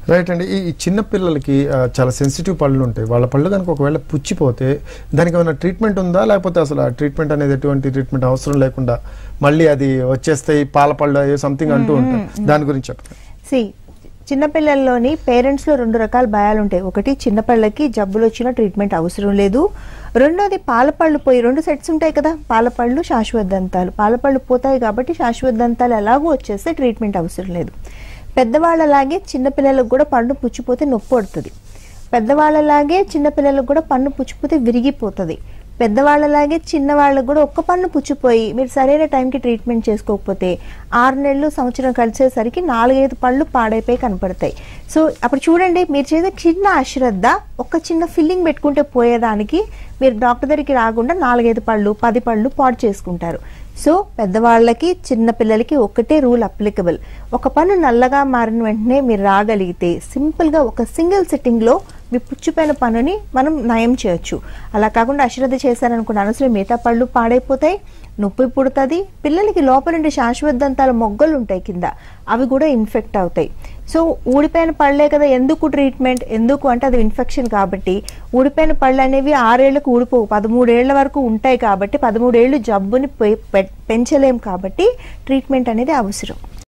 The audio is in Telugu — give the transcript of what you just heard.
రైట్ అండి. ఈ చిన్న పిల్లలకి చాలా సెన్సిటివ్ పళ్ళు ఉంటాయి. వాళ్ళ పళ్ళు కనుక ఒకవేళ పుచ్చిపోతే దానికి ఏమైనా ట్రీట్మెంట్ ఉందా, లేకపోతే అసలు ఆ ట్రీట్మెంట్ అనేది ఎటువంటి ట్రీట్మెంట్ అవసరం లేకుండా మళ్ళీ అది వచ్చేస్తాయి పాల పళ్ళు అయ్యో సంథింగ్ అంటూ ఉంటాయి, దాని గురించి చెప్పండి. చిన్నపిల్లల్లోని పేరెంట్స్లో 2 రకాల భయాలు ఉంటాయి. ఒకటి, చిన్నపిల్లలకి జబ్బులు వచ్చిన ట్రీట్మెంట్ అవసరం లేదు. రెండోది, పాలపళ్ళు పోయి 2 సెట్స్ ఉంటాయి కదా, పాలపళ్ళు శాశ్వత దంతాలు. పాలపళ్ళు పోతాయి కాబట్టి శాశ్వత దంతాలు ఎలాగో వచ్చేస్తే ట్రీట్మెంట్ అవసరం లేదు. పెద్దవాళ్ళలాగే చిన్నపిల్లలకు కూడా పన్ను పుచ్చిపోతే నొప్పి పడుతుంది. పెద్దవాళ్ళలాగే చిన్నపిల్లలకు కూడా పన్ను పుచ్చిపోతే విరిగిపోతుంది. పెద్దవాళ్ళలాగే చిన్నవాళ్ళకు కూడా ఒక్క పన్ను పుచ్చిపోయి మీరు సరైన టైంకి ట్రీట్మెంట్ చేసుకోకపోతే 6 నెలలు సంవత్సరం కలిసేసరికి 4-5 పళ్ళు పాడైపోయి కనపడతాయి. సో అప్పుడు చూడండి, మీరు చేసే చిన్న అశ్రద్ధ, ఒక చిన్న ఫిల్లింగ్ పెట్టుకుంటే పోయేదానికి మీరు డాక్టర్ దగ్గరికి రాకుండా 4-5 పళ్ళు 10 పళ్ళు పాడు చేసుకుంటారు. సో పెద్దవాళ్ళకి చిన్నపిల్లలకి ఒకటే రూల్ అప్లికబుల్. ఒక పన్ను నల్లగా మారిన వెంటనే మీరు రాగలిగితే సింపుల్గా ఒక సింగిల్ సిట్టింగ్లో మీ పుచ్చిపోయిన పన్నుని మనం నయం చేయొచ్చు. అలా కాకుండా అశ్రద్ధ చేశారనుకున్న అనవసరం మిగతా పళ్ళు పాడైపోతాయి, నొప్పి పుడుతుంది. పిల్లలకి లోపల నుండి శాశ్వత దంతాల మొగ్గలు ఉంటాయి కింద, అవి కూడా ఇన్ఫెక్ట్ అవుతాయి. సో ఊడిపోయిన పళ్ళే కదా, ఎందుకు ట్రీట్మెంట్, ఎందుకు అంటే అది ఇన్ఫెక్షన్ కాబట్టి. ఊడిపోయిన పళ్ళు అనేవి 6 ఏళ్లకు ఊడిపోవు, 13 ఏళ్ల వరకు ఉంటాయి కాబట్టి 13 ఏళ్ళు జబ్బుని పెంచలేం కాబట్టి ట్రీట్మెంట్ అనేది అవసరం.